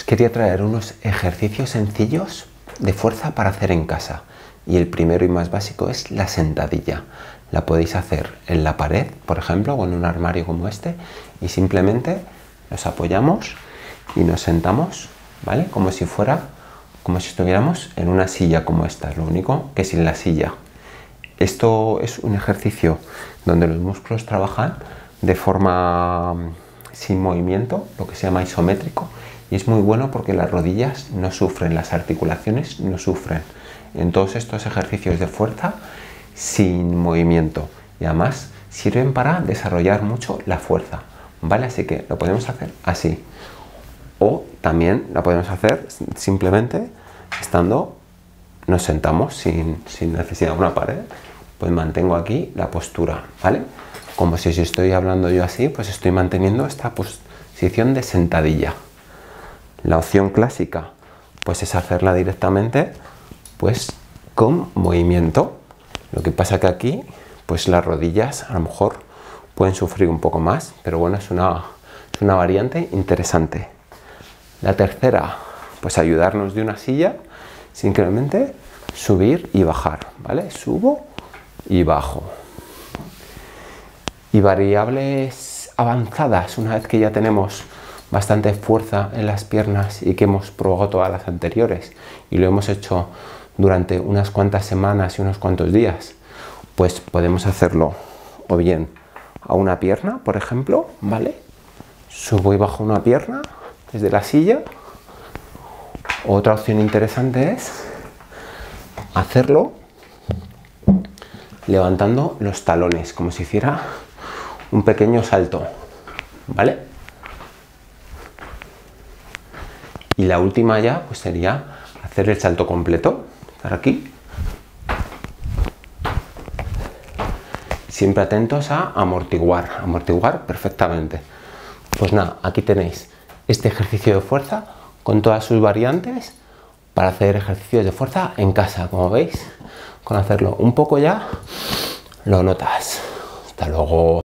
quería traer unos ejercicios sencillos de fuerza para hacer en casa. Y el primero y más básico es la sentadilla. La podéis hacer en la pared, por ejemplo, o en un armario como este, y simplemente nos apoyamos y nos sentamos, ¿vale? Como si estuviéramos en una silla como esta, lo único que sin la silla. Esto es un ejercicio donde los músculos trabajan de forma sin movimiento, lo que se llama isométrico, y es muy bueno porque las rodillas no sufren, las articulaciones no sufren en todos estos ejercicios de fuerza sin movimiento, y además sirven para desarrollar mucho la fuerza, ¿vale? Así que lo podemos hacer así, o también la podemos hacer simplemente nos sentamos sin necesidad de una pared, pues mantengo aquí la postura, ¿vale? Como si estoy hablando yo así, pues estoy manteniendo esta posición de sentadilla. La opción clásica pues es hacerla directamente pues con movimiento. Lo que pasa que aquí pues las rodillas a lo mejor pueden sufrir un poco más, pero bueno, es una variante interesante. La tercera, pues ayudarnos de una silla, simplemente subir y bajar, ¿vale? Subo y bajo. Y variables avanzadas, una vez que ya tenemos bastante fuerza en las piernas y que hemos probado todas las anteriores y lo hemos hecho durante unas cuantas semanas y unos cuantos días, pues podemos hacerlo o bien a una pierna, por ejemplo, ¿vale? Subo y bajo una pierna desde la silla. Otra opción interesante es hacerlo levantando los talones, como si hiciera un pequeño salto, ¿vale? Y la última ya pues sería hacer el salto completo, estar aquí, siempre atentos a amortiguar perfectamente. Pues nada, aquí tenéis este ejercicio de fuerza con todas sus variantes para hacer ejercicios de fuerza en casa. Como veis, con hacerlo un poco ya lo notas. Hasta luego.